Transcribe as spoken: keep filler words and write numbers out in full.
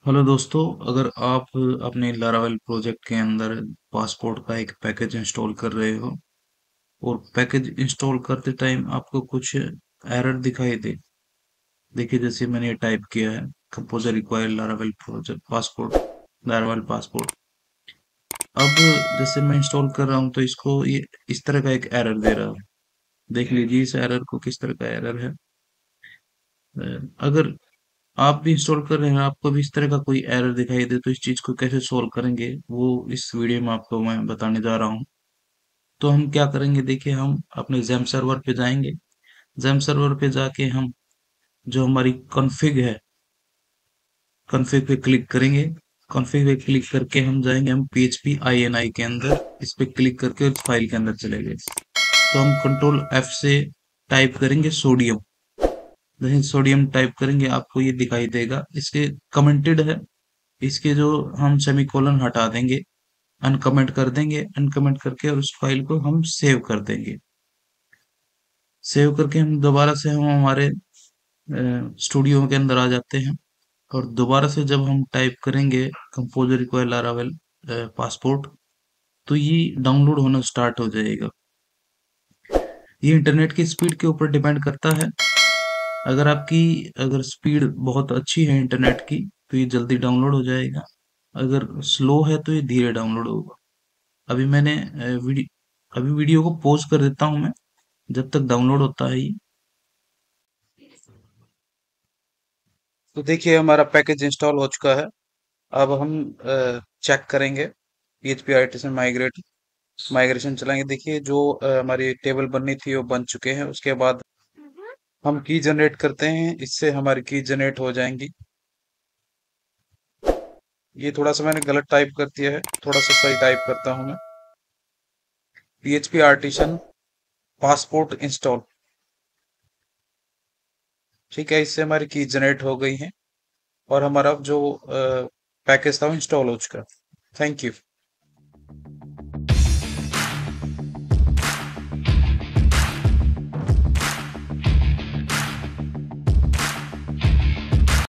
Hello दोस्तों, अगर आप अपने लारावेल प्रोजेक्ट के अंदर पासपोर्ट का एक पैकेज इंस्टॉल कर रहे हो और पैकेज इंस्टॉल करते टाइम आपको कुछ एरर दिखाई दे। देखिए, जैसे मैंने ये टाइप किया है, composer require Laravel project passport, Laravel passport. अब जैसे मैं इंस्टॉल कर रहा हूँ तो इसको ये इस तरह का एक एरर दे रहा है। देख लीजिए इस एरर को, किस तरह का एरर है। अ, अगर आप भी इंस्टॉल कर रहे हैं, आपको भी इस तरह का कोई एरर दिखाई दे, तो इस चीज को कैसे सोल्व करेंगे वो इस वीडियो में आपको मैं बताने जा रहा हूँ। तो हम क्या करेंगे, देखिए, हम अपने जेम सर्वर पे जाएंगे। जेम सर्वर पे जाके हम जो हमारी कॉन्फ़िग है, कॉन्फ़िग पे क्लिक करेंगे। कॉन्फ़िग पे क्लिक करके हम जाएंगे, हम पीएचपी आईएनआई के अंदर इस पे क्लिक करके उस फाइल के अंदर चले गए। तो हम कंट्रोल एफ से टाइप करेंगे सोडियम। जैसे सोडियम टाइप करेंगे आपको ये दिखाई देगा, इसके कमेंटेड है। इसके जो हम सेमीकोलन हटा देंगे, अनकमेंट कर देंगे, अनकमेंट करके और उस फाइल को हम सेव कर देंगे। सेव करके हम दोबारा से हम हमारे स्टूडियो के अंदर आ जाते हैं। और दोबारा से जब हम टाइप करेंगे कंपोजर रिक्वायर लारावेल पासपोर्ट, तो ये डाउनलोड होना स्टार्ट हो जाएगा। ये इंटरनेट की स्पीड के ऊपर डिपेंड करता है। अगर आपकी अगर स्पीड बहुत अच्छी है इंटरनेट की, तो ये जल्दी डाउनलोड हो जाएगा। अगर स्लो है तो ये धीरे डाउनलोड होगा। अभी मैंने वीडियो अभी वीडियो को पॉज कर देता हूँ मैं, जब तक डाउनलोड होता है ये। तो देखिए हमारा पैकेज इंस्टॉल हो चुका है। अब हम चेक करेंगे पीएचपी आईटी माइग्रेट माइग्रेशन चलाएंगे। देखिए जो अ, हमारी टेबल बननी थी वो बन चुके हैं। उसके बाद हम की जनरेट करते हैं, इससे हमारी की जनरेट हो जाएंगी। ये थोड़ा सा मैंने गलत टाइप कर दिया है, थोड़ा सा सही टाइप करता हूँ मैं। पीएचपी आर्टिसन पासपोर्ट इंस्टॉल, ठीक है, इससे हमारी की जनरेट हो गई है और हमारा जो पैकेज था वो इंस्टॉल हो चुका है। Thank you.